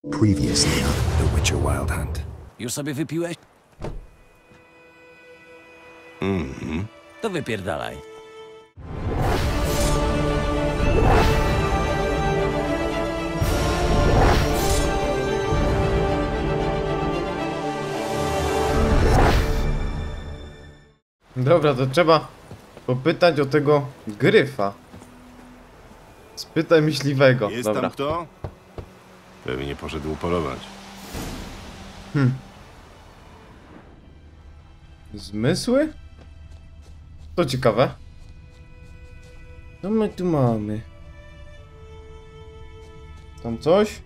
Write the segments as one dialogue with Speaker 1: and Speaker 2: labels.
Speaker 1: Previously on The Witcher Wild Hunt.
Speaker 2: Już sobie wypiłeś? To wypierdalaj.
Speaker 3: Dobra, to trzeba popytać o tego gryfa. Spytaj myśliwego.
Speaker 4: Jest
Speaker 3: Dobra.
Speaker 4: tam kto? Pewnie poszedł polować.
Speaker 3: Zmysły? To ciekawe. Co my tu mamy? Tam coś?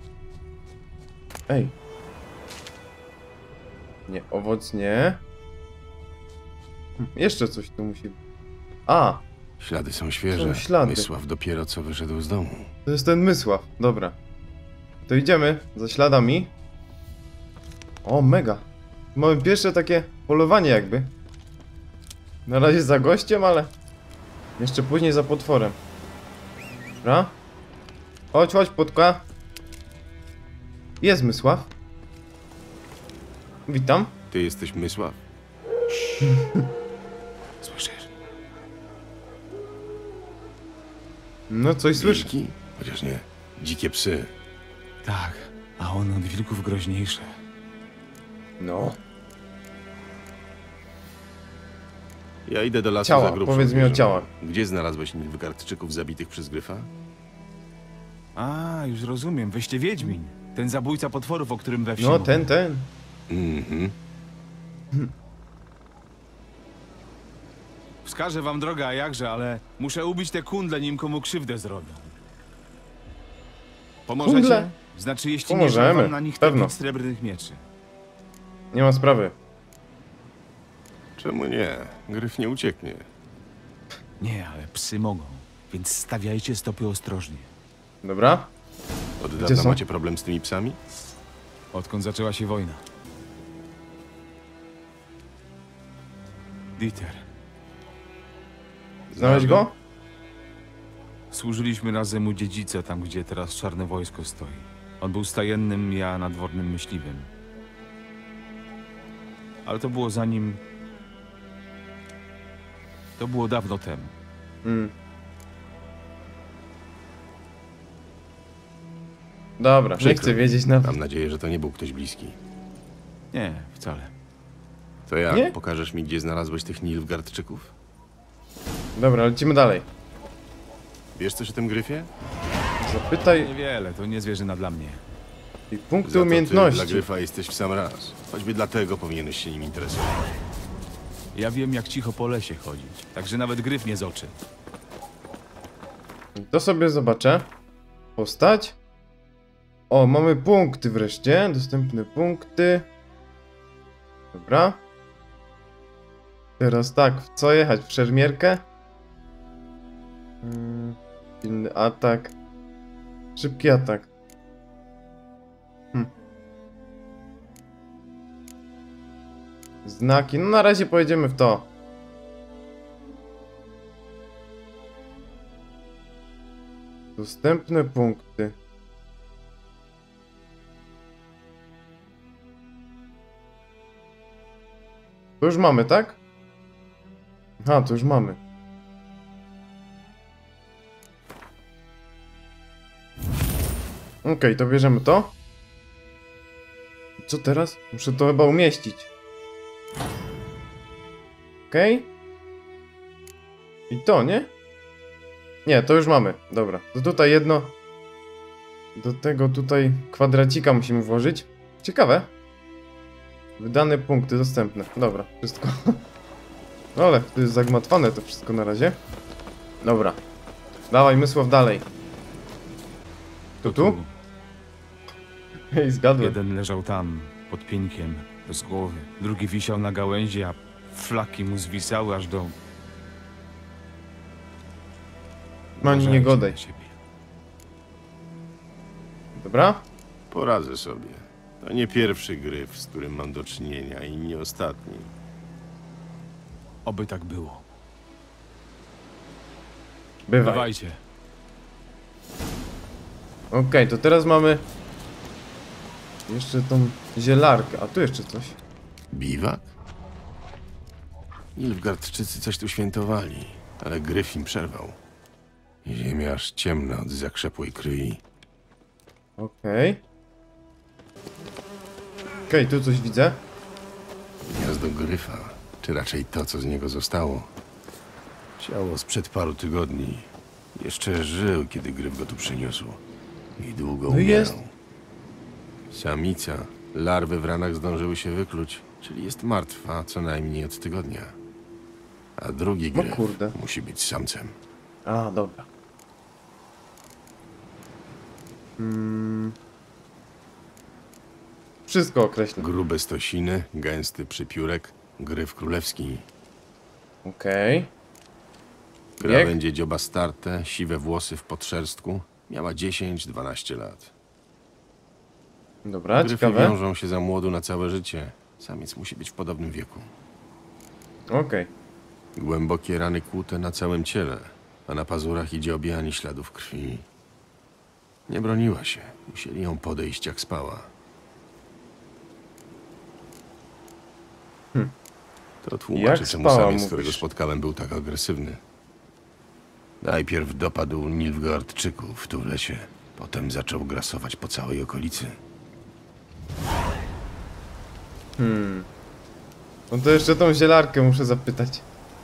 Speaker 3: Ej. Nie, owoc nie. Jeszcze coś tu musi być. A!
Speaker 4: Ślady są świeże.
Speaker 3: Są ślady.
Speaker 4: Mysław dopiero co wyszedł z domu.
Speaker 3: To jest ten Mysław. Dobra. To idziemy za śladami. O, mega. Mamy pierwsze takie polowanie jakby. Na razie za gościem, ale jeszcze później za potworem. Dobra. Chodź, chodź, Płotka. Jest Mysław. Witam.
Speaker 4: Ty jesteś Mysław? Słyszysz?
Speaker 3: No coś słyszę.
Speaker 4: Wilki? Chociaż nie. Dzikie psy.
Speaker 5: Tak, a on od wilków groźniejszy.
Speaker 3: No.
Speaker 4: Ja idę do lasu
Speaker 3: Ciała,
Speaker 4: za grubszą
Speaker 3: powiedz mi o
Speaker 4: zwierzę.
Speaker 3: ciałach.
Speaker 4: Gdzie znalazłeś Nilfgaardczyków zabitych przez Gryfa?
Speaker 5: A, już rozumiem, wyście Wiedźmin. Ten zabójca potworów, o którym we wsi
Speaker 3: No,
Speaker 5: mówię.
Speaker 3: ten.
Speaker 4: Mhm.
Speaker 5: Wskażę wam drogę, a jakże, ale muszę ubić te kundle, nim komu krzywdę zrobią. Pomożecie?
Speaker 3: Kundle?
Speaker 5: Znaczy, jeśli
Speaker 3: Pomożemy,
Speaker 5: nie, że wam na nich
Speaker 3: pewno.
Speaker 5: trafić srebrnych mieczy.
Speaker 3: Nie ma sprawy.
Speaker 4: Czemu nie? Gryf nie ucieknie.
Speaker 5: Nie, ale psy mogą, więc stawiajcie stopy ostrożnie.
Speaker 3: Dobra.
Speaker 4: Od
Speaker 3: Gdzie
Speaker 4: dawna
Speaker 3: są?
Speaker 4: macie problem z tymi psami?
Speaker 5: Odkąd zaczęła się wojna. Dieter.
Speaker 3: Znałeś go?
Speaker 5: Służyliśmy razem u dziedzica, tam gdzie teraz czarne wojsko stoi. On był stajennym, ja nadwornym myśliwym. Ale to było zanim... To było dawno temu.
Speaker 3: Dobra, nie
Speaker 4: Przykro
Speaker 3: chcę
Speaker 4: mi.
Speaker 3: wiedzieć na...
Speaker 4: Mam nadzieję, że to nie był ktoś bliski.
Speaker 5: Nie, wcale.
Speaker 4: To jak?
Speaker 3: Nie?
Speaker 4: Pokażesz mi, gdzie znalazłeś tych Nilfgaardczyków?
Speaker 3: Dobra, lecimy dalej.
Speaker 4: Wiesz coś o tym Gryfie?
Speaker 3: Zapytaj
Speaker 5: Niewiele, to nie zwierzyna dla mnie.
Speaker 3: i punkty
Speaker 4: Za to ty
Speaker 3: umiejętności.
Speaker 4: dla Gryfa jesteś w sam raz. Choćby dlatego powinieneś się nim interesować.
Speaker 5: Ja wiem, jak cicho po lesie chodzić, także nawet gryf nie z oczy.
Speaker 3: To sobie zobaczę. Postać. O, mamy punkty wreszcie. Dostępne punkty. Dobra. Teraz tak, w co jechać? W szermierkę? Silny atak. Szybki atak. Znaki. No na razie pojedziemy w to. Dostępne punkty. To już mamy, tak? Aha, to już mamy. Okej, to bierzemy to. Co teraz? Muszę to chyba umieścić. Okej. I to, nie? Nie, to już mamy. Dobra. To tutaj jedno. Do tego tutaj kwadracika musimy włożyć. Ciekawe. Wydane punkty dostępne. Dobra, wszystko. No ale to jest zagmatwane to wszystko na razie. Dobra. Dawaj, Mysław, dalej. To tu? Hej, zgadłem.
Speaker 5: Jeden leżał tam, pod pieńkiem, bez głowy. Drugi wisiał na gałęzi, a flaki mu zwisały aż do...
Speaker 3: Mani, nie
Speaker 5: Uważajcie
Speaker 3: godaj.
Speaker 5: na siebie.
Speaker 3: Dobra?
Speaker 4: Poradzę sobie. To nie pierwszy Gryf, z którym mam do czynienia i nie ostatni.
Speaker 5: Oby tak było.
Speaker 3: Bywaj.
Speaker 5: Bywajcie.
Speaker 3: Okej, to teraz mamy Jeszcze tą zielarkę, a tu jeszcze coś.
Speaker 4: Biwak? Nilfgaardczycy coś tu świętowali, ale Gryf im przerwał. Ziemia aż ciemna od zakrzepłej kryi.
Speaker 3: Okej. Okej, tu coś widzę.
Speaker 4: Gniazdo Gryfa, czy raczej to, co z niego zostało. Ciało sprzed paru tygodni. Jeszcze żył, kiedy Gryf go tu przyniósł. I długo
Speaker 3: No
Speaker 4: umierał.
Speaker 3: jest.
Speaker 4: Samica. Larwy w ranach zdążyły się wykluć, czyli jest martwa co najmniej od tygodnia. A drugi
Speaker 3: No
Speaker 4: Gryf
Speaker 3: kurde.
Speaker 4: musi być samcem.
Speaker 3: A, dobra. Wszystko określę.
Speaker 4: Grube stosiny, gęsty przypiórek, Gryf królewski.
Speaker 3: Okej.
Speaker 4: Krawędzie dzioba starte, siwe włosy w podszerstku. Miała 10-12 lat.
Speaker 3: Dobra,
Speaker 4: Gryfy
Speaker 3: ciekawe.
Speaker 4: wiążą się za młodu na całe życie. Samiec musi być w podobnym wieku.
Speaker 3: Okej.
Speaker 4: Głębokie rany kłute na całym ciele, a na pazurach idzie objanie śladów krwi. Nie broniła się. Musieli ją podejść, jak spała. To tłumaczy,
Speaker 3: Jak
Speaker 4: czemu
Speaker 3: spała,
Speaker 4: samiec, którego
Speaker 3: mówisz?
Speaker 4: spotkałem, był tak agresywny. Najpierw dopadł Nilfgaardczyków tu w lesie. Potem zaczął grasować po całej okolicy.
Speaker 3: No to jeszcze tą zielarkę muszę zapytać.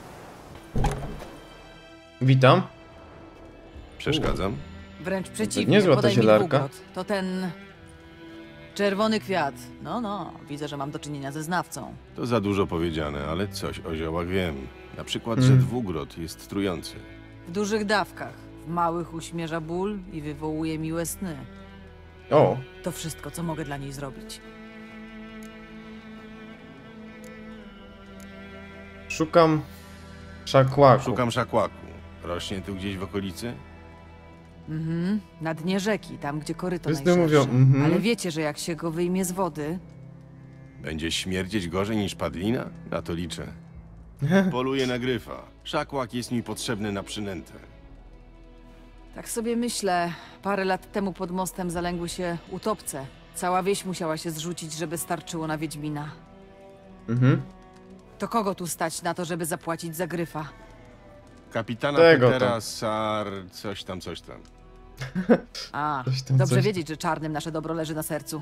Speaker 3: Witam.
Speaker 4: Przeszkadzam?
Speaker 6: Wręcz przeciwnie,
Speaker 3: niezła ta
Speaker 6: podaj mi
Speaker 3: zielarka.
Speaker 6: dwugrot. To ten... czerwony kwiat. No, widzę, że mam do czynienia ze znawcą.
Speaker 4: To za dużo powiedziane, ale coś o ziołach wiem. Na przykład, że dwugrot jest trujący.
Speaker 6: W dużych dawkach. W małych uśmierza ból i wywołuje miłe sny.
Speaker 3: O,
Speaker 6: To wszystko, co mogę dla niej zrobić.
Speaker 3: szukam szakłaku.
Speaker 4: Szukam szakłaku. Rośnie tu gdzieś w okolicy?
Speaker 6: Na dnie rzeki, tam gdzie koryto
Speaker 3: Wszyscy
Speaker 6: najszersze.
Speaker 3: mówią,
Speaker 6: Ale wiecie, że jak się go wyjmie z wody...
Speaker 4: Będzie śmierdzieć gorzej niż padlina? Na to liczę. Poluję na Gryfa. Szakłak jest mi potrzebny na przynętę.
Speaker 6: Tak sobie myślę, parę lat temu pod mostem zalęgły się utopce. Cała wieś musiała się zrzucić, żeby starczyło na Wiedźmina. To kogo tu stać na to, żeby zapłacić za Gryfa?
Speaker 4: Kapitana
Speaker 3: Tego
Speaker 4: Petera
Speaker 3: tam.
Speaker 4: Sar... coś tam, coś tam.
Speaker 6: A,
Speaker 3: Coś tam,
Speaker 6: dobrze
Speaker 3: coś.
Speaker 6: wiedzieć, że czarnym nasze dobro leży na sercu.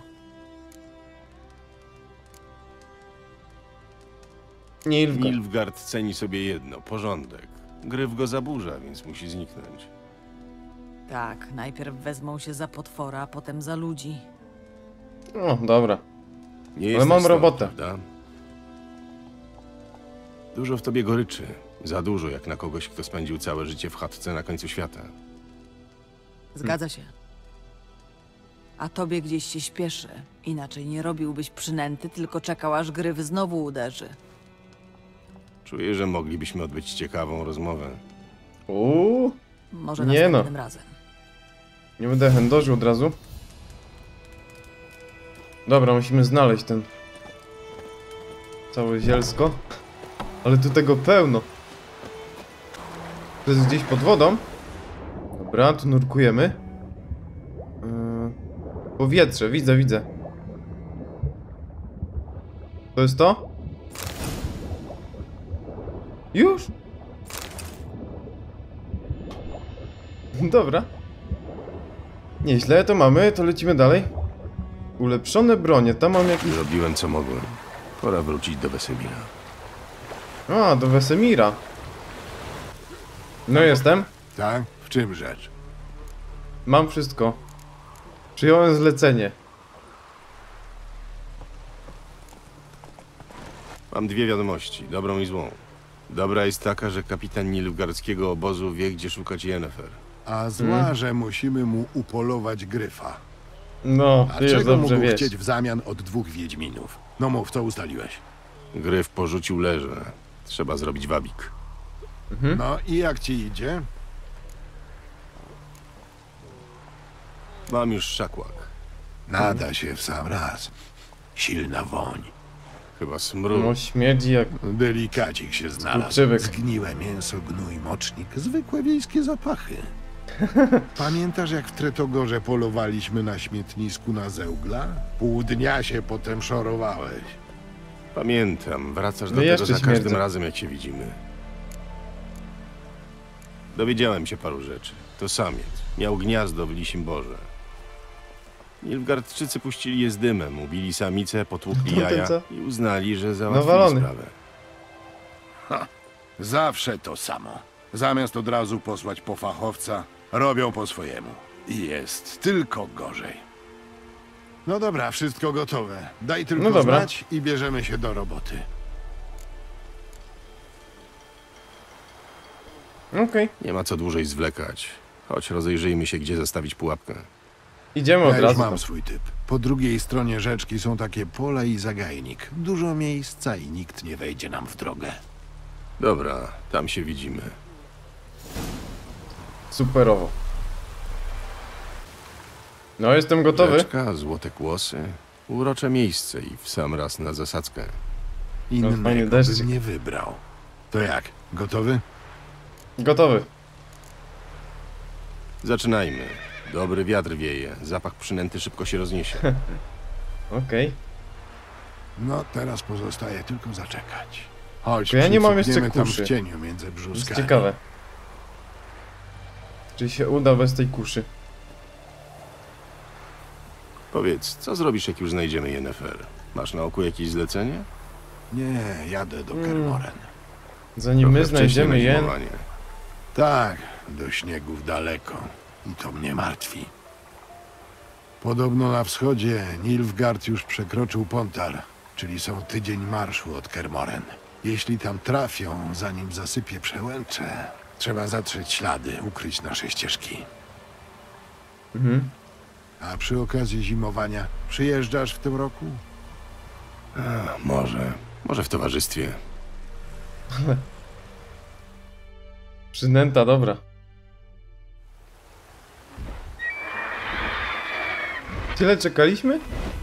Speaker 3: Nilfgaard.
Speaker 4: Nilfgaard ceni sobie jedno, porządek. Gryf go zaburza, więc musi zniknąć.
Speaker 6: Tak, najpierw wezmą się za potwora, a potem za ludzi.
Speaker 3: O, dobra.
Speaker 4: Nie
Speaker 3: Ale
Speaker 4: jesteś
Speaker 3: mam
Speaker 4: stąd,
Speaker 3: robotę.
Speaker 4: prawda? Dużo w tobie goryczy. Za dużo, jak na kogoś, kto spędził całe życie w chatce na końcu świata.
Speaker 6: Zgadza się. A tobie gdzieś się śpieszy. Inaczej nie robiłbyś przynęty, tylko czekał, aż Gryf znowu uderzy.
Speaker 4: Czuję, że moglibyśmy odbyć ciekawą rozmowę.
Speaker 6: Może
Speaker 3: Nie no.
Speaker 6: następnym razem.
Speaker 3: Nie będę chędożył od razu. Dobra, musimy znaleźć ten... całe zielsko. Ale tu tego pełno. To jest gdzieś pod wodą. Dobra, tu nurkujemy. Powietrze, widzę. To jest to? Już? Dobra. Nieźle, to mamy, to lecimy dalej. Ulepszone bronie, tam mam jakieś...
Speaker 4: Zrobiłem, co mogłem. Pora wrócić do Wesemira.
Speaker 3: A, do Wesemira. No jestem.
Speaker 7: Tak? W czym rzecz?
Speaker 3: Mam wszystko. Przyjąłem zlecenie.
Speaker 4: Mam dwie wiadomości, dobrą i złą. Dobra jest taka, że kapitan nilfgaardzkiego obozu wie, gdzie szukać Yennefer.
Speaker 7: A zła, że musimy mu upolować Gryfa.
Speaker 3: No,
Speaker 7: A
Speaker 3: ty już
Speaker 7: czego
Speaker 3: dobrze
Speaker 7: mógł
Speaker 3: wiesz.
Speaker 7: chcieć w zamian od dwóch Wiedźminów? No mów, co ustaliłeś?
Speaker 4: Gryf porzucił leże. Trzeba zrobić wabik.
Speaker 7: No i jak ci idzie?
Speaker 4: Mam już szakłak.
Speaker 7: Nada się w sam raz. Silna woń.
Speaker 4: Chyba smród.
Speaker 3: No, śmierdzi jak...
Speaker 7: Delikacik się znalazł.
Speaker 3: Skurczybyk.
Speaker 7: Zgniłe mięso, gnój, mocznik. Zwykłe wiejskie zapachy. Pamiętasz, jak w Tretogorze polowaliśmy na śmietnisku na zeugla? Pół dnia się potem szorowałeś.
Speaker 4: Pamiętam, wracasz do
Speaker 3: No
Speaker 4: tego
Speaker 3: jeszcze
Speaker 4: za każdym
Speaker 3: śmierdzę.
Speaker 4: razem, jak się widzimy. Dowiedziałem się paru rzeczy. To samiec. Miał gniazdo w Lisim Borze. Nilfgaardczycy puścili je z dymem, ubili samicę, potłukli
Speaker 3: To ten
Speaker 4: jaja
Speaker 3: co?
Speaker 4: i uznali, że załatwili
Speaker 3: Nawalony.
Speaker 4: sprawę.
Speaker 7: Zawsze to samo. Zamiast od razu posłać po fachowca, robią po swojemu. I jest tylko gorzej. No dobra, wszystko gotowe. Daj tylko
Speaker 3: No dobra.
Speaker 7: znać i bierzemy się do roboty.
Speaker 3: Okej.
Speaker 4: Nie ma co dłużej zwlekać. Chodź, rozejrzyjmy się, gdzie zastawić pułapkę.
Speaker 3: Idziemy
Speaker 7: Ja
Speaker 3: od
Speaker 7: już
Speaker 3: razu.
Speaker 7: mam
Speaker 3: tam.
Speaker 7: swój typ. Po drugiej stronie rzeczki są takie pola i zagajnik. Dużo miejsca i nikt nie wejdzie nam w drogę.
Speaker 4: Dobra, tam się widzimy.
Speaker 3: Superowo. No, jestem gotowy.
Speaker 4: Rzeczka, złote kłosy, urocze miejsce i w sam raz na zasadzkę.
Speaker 3: fajny
Speaker 7: Innego
Speaker 3: deszczyk.
Speaker 7: bym nie wybrał. To jak? Gotowy?
Speaker 3: Gotowy.
Speaker 4: Zaczynajmy. Dobry wiatr wieje, zapach przynęty szybko się rozniesie.
Speaker 3: Okej.
Speaker 7: No, teraz pozostaje tylko zaczekać. Chodź,
Speaker 3: Tylko ja nie mam jeszcze
Speaker 7: przycupniemy tam
Speaker 3: kuszy.
Speaker 7: w cieniu między
Speaker 3: To jest
Speaker 7: brzuskami.
Speaker 3: ciekawe. Czy się uda bez tej kuszy?
Speaker 4: Powiedz, co zrobisz, jak już znajdziemy Yennefer? Masz na oku jakieś zlecenie?
Speaker 7: Nie, jadę do Kermoren.
Speaker 3: Zanim my
Speaker 4: Trochę wcześnie
Speaker 3: znajdziemy
Speaker 4: na
Speaker 3: Jen...
Speaker 4: zimowanie.
Speaker 7: Tak, do śniegów daleko. I to mnie martwi. Podobno na wschodzie Nilfgaard już przekroczył Pontar, czyli są tydzień marszu od Kermoren. Jeśli tam trafią, zanim zasypie przełęcze, trzeba zatrzeć ślady, ukryć nasze ścieżki.
Speaker 3: Mhm.
Speaker 7: A przy okazji zimowania przyjeżdżasz w tym roku?
Speaker 4: Może w towarzystwie.
Speaker 3: Przynęta, dobra. Tyle czekaliśmy?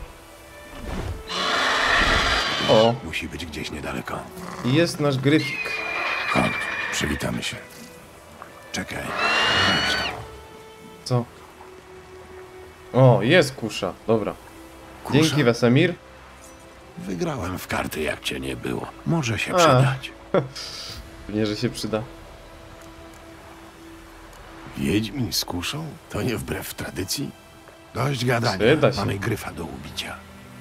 Speaker 3: O,
Speaker 7: Musi być gdzieś niedaleko.
Speaker 3: i jest nasz gryfik.
Speaker 4: Chodź, przywitamy się.
Speaker 7: Czekaj.
Speaker 3: Co? O, jest kusza, dobra.
Speaker 7: Kusza?
Speaker 3: Dzięki, Wesemir.
Speaker 7: Wygrałem w karty, jak cię nie było. Może się
Speaker 3: A.
Speaker 7: przydać.
Speaker 3: Pewnie, że się przyda.
Speaker 4: Wiedźmin z kuszą? To nie wbrew tradycji?
Speaker 7: Dość gadania.
Speaker 3: Przyda się.
Speaker 7: Mamy gryfa do ubicia.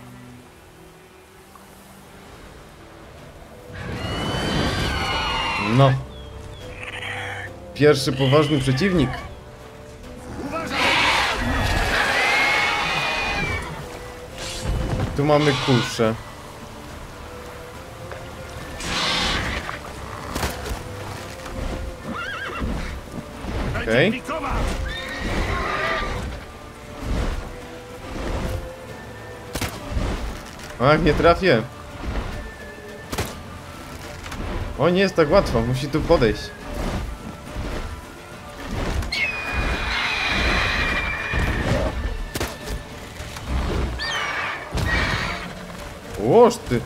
Speaker 3: No. Pierwszy poważny przeciwnik. Tu mamy kuszę. Okej. Ach, nie trafię. O, nie jest tak łatwo, musi tu podejść. Łoż ty.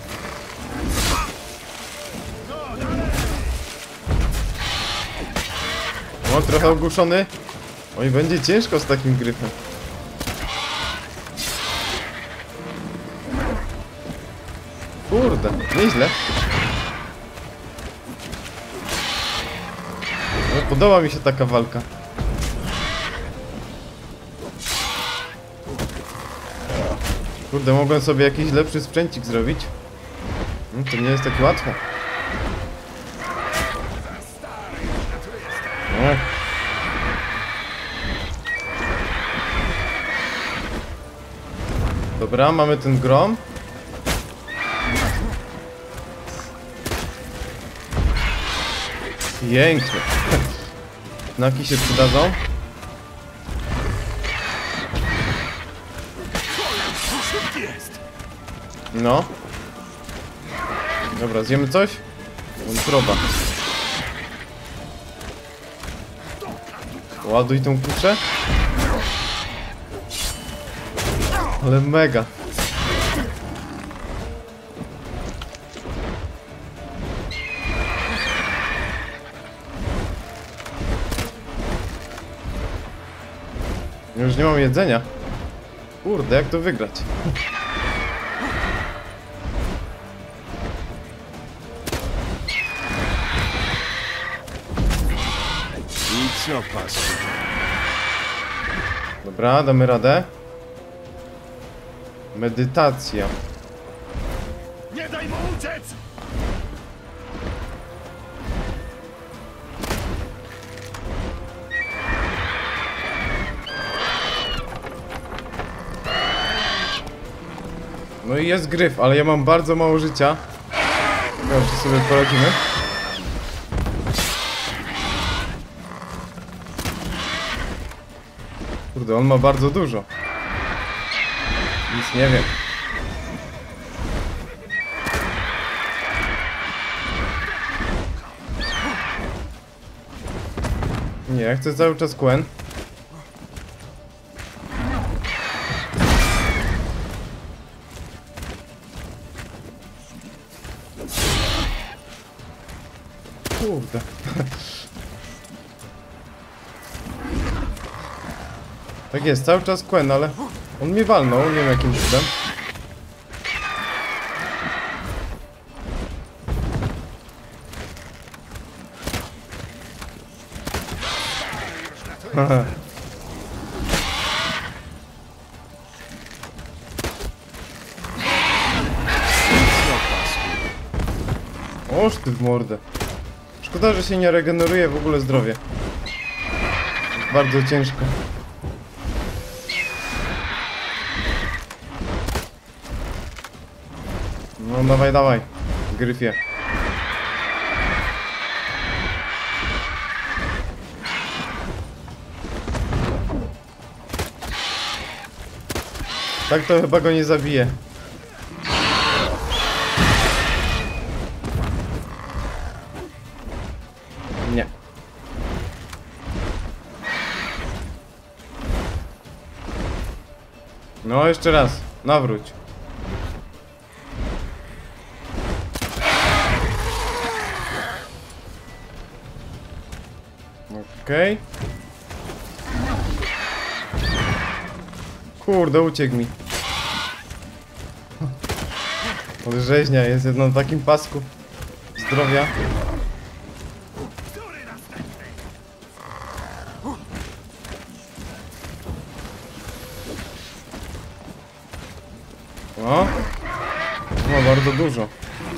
Speaker 3: O, trochę ogłuszony. Oj, będzie ciężko z takim gryfem. Kurde, nieźle. No, podoba mi się taka walka. Kurde, mogłem sobie jakiś lepszy sprzęcik zrobić. No, to nie jest takie łatwe. No. Dobra, mamy ten grom. Pięknie. Znaki się przydadzą. No. Dobra, zjemy coś? Wątroba. Ładuj tą kuszę. Ale mega. już nie mam jedzenia. Kurde, jak to wygrać?
Speaker 4: I co, pas?
Speaker 3: Dobra, damy radę. Medytacja.
Speaker 7: Nie daj mu uciec!
Speaker 3: No i jest gryf, ale ja mam bardzo mało życia. Ciekawe, czy sobie poradzimy. Kurde, on ma bardzo dużo. Nic nie wiem. Nie, ja chcę cały czas Quen. Kurde. Tak jest, cały czas Quen, ale on mnie walnął, nie wiem jakim cudem. Oż ty w mordę. Szkoda, że się nie regeneruje w ogóle zdrowie. Jest bardzo ciężko. No dawaj, dawaj. Gryfie. Tak to chyba go nie zabije. Nie. No jeszcze raz. Nawróć. Okej. Kurde, uciekł mi. Ale rzeźnia jest na takim pasku zdrowia. O! Ma bardzo dużo.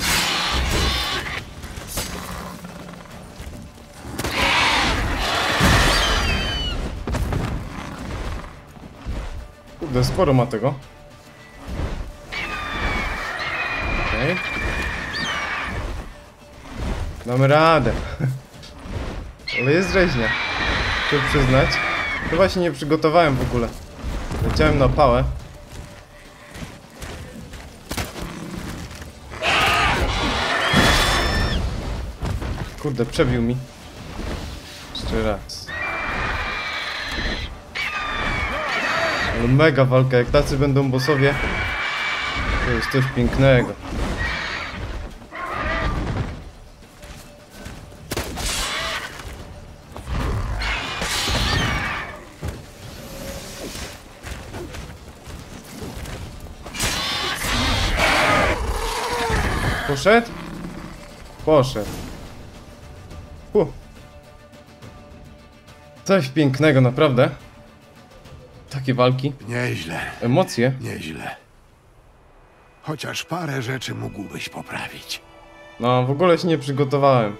Speaker 3: Kurde, sporo ma tego. Okej. Damy radę. Ale jest rzeźnia. Chcę przyznać. Chyba się nie przygotowałem w ogóle. Leciałem na pałę. Kurde, przebił mi. Jeszcze raz. Ale mega walka, jak tacy będą bossowie. To jest coś pięknego. Poszedł? Poszedł. Coś pięknego, naprawdę. Takie walki.
Speaker 7: Nieźle,
Speaker 3: Emocje.
Speaker 7: nieźle. Chociaż parę rzeczy mógłbyś poprawić.
Speaker 3: No, w ogóle się nie przygotowałem.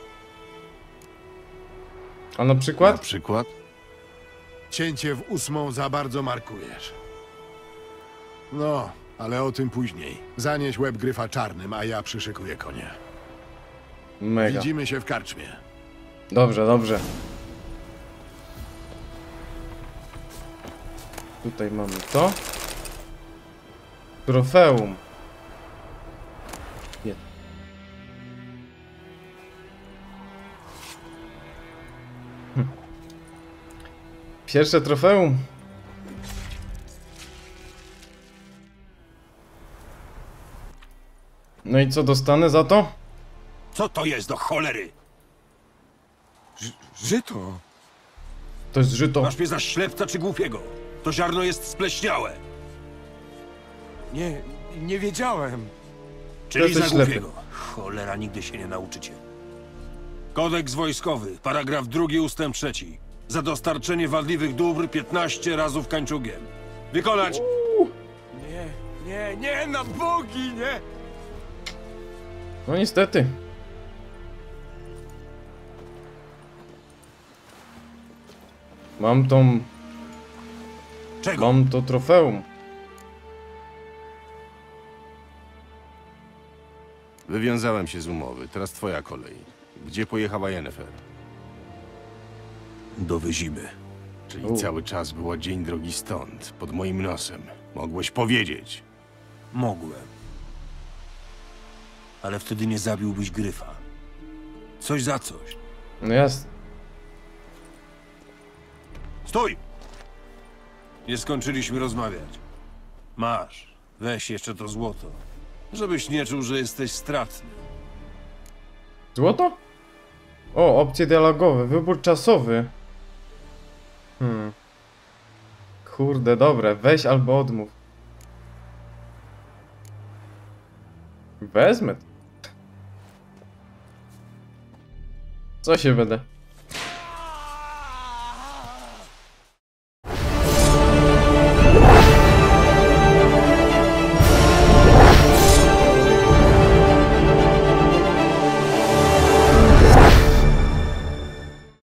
Speaker 3: A na
Speaker 4: Na
Speaker 3: przykład?
Speaker 4: przykład?
Speaker 7: Cięcie w 8 za bardzo markujesz. No, ale o tym później. Zanieś łeb gryfa czarnym, a ja przyszykuję konia.
Speaker 3: Mega.
Speaker 7: Widzimy się w karczmie.
Speaker 3: Dobrze, dobrze. Tutaj mamy to. Trofeum. Nie. Pierwsze trofeum. No i co dostanę za to?
Speaker 8: Co to jest do cholery?
Speaker 9: Żyto.
Speaker 3: To jest żyto.
Speaker 8: Masz mnie za ślepca czy głupiego? To ziarno jest spleśniałe.
Speaker 5: Nie wiedziałem.
Speaker 8: Czyli
Speaker 3: jesteś
Speaker 8: za
Speaker 3: ślepy.
Speaker 8: głupiego. Cholera, nigdy się nie nauczycie. Kodeks wojskowy, paragraf 2, ustęp 3. Za dostarczenie wadliwych dóbr 15 razów kańczugiem. Wykonać!
Speaker 5: Nie, na bogi, nie!
Speaker 3: No niestety. Mam tą...
Speaker 8: Czego?
Speaker 3: Mam to trofeum.
Speaker 4: Wywiązałem się z umowy, teraz twoja kolej. Gdzie pojechała Yennefer?
Speaker 8: Do Wyzimy.
Speaker 4: Czyli cały czas była dzień drogi stąd, pod moim nosem. Mogłeś powiedzieć.
Speaker 8: Mogłem. Ale wtedy nie zabiłbyś Gryfa. Coś za coś.
Speaker 3: No jasne.
Speaker 8: Stój! Nie skończyliśmy rozmawiać. Masz. Weź jeszcze to złoto. Żebyś nie czuł, że jesteś stratny.
Speaker 3: Złoto? O, opcje dialogowe, wybór czasowy. Kurde, dobre, weź albo odmów. Wezmę. Co się będę?